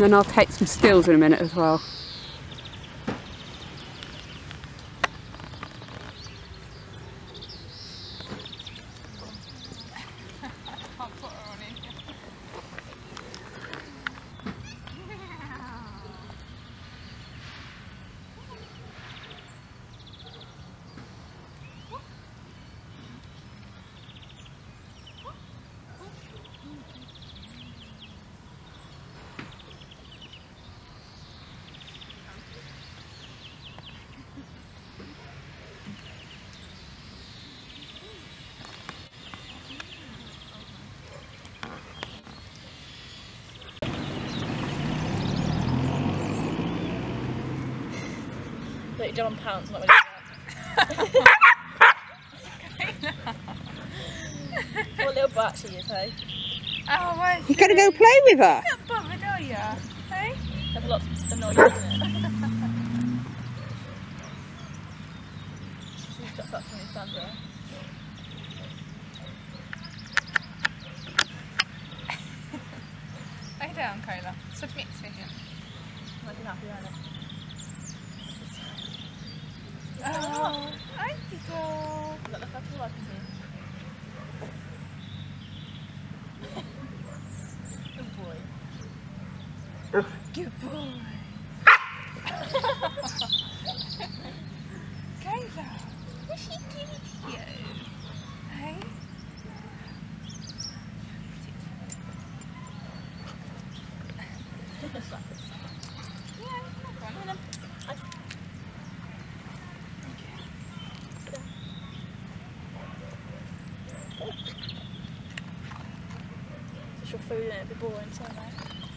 then I'll take some stills in a minute as well. £30 pounds, not really that. What little brat she is, hey? Oh, why? You're going to go play with her? Not bothered, are you? Hey? There's lots of noise, isn't it? She's got that funny Sandra. Lay down, Cola. Submit to him. Might be happy, aren't it? Oh, I see girl. Look how tall I can be. Good boy. Good boy. Cola, what's she giving to you? Hey? Yeah, come on. It's your food and it'd be boring, so no.